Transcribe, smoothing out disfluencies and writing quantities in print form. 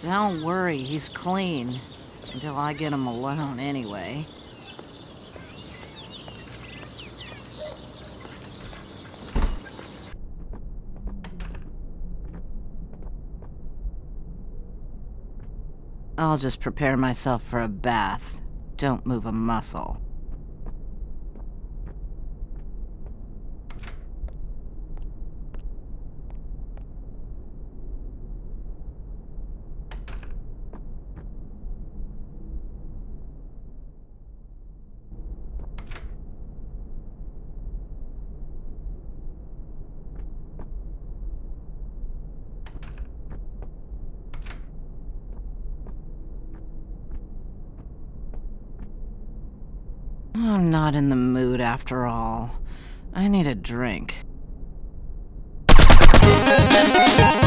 Don't worry, he's clean. Until I get him alone, anyway. I'll just prepare myself for a bath. Don't move a muscle. I'm not in the mood after all. I need a drink.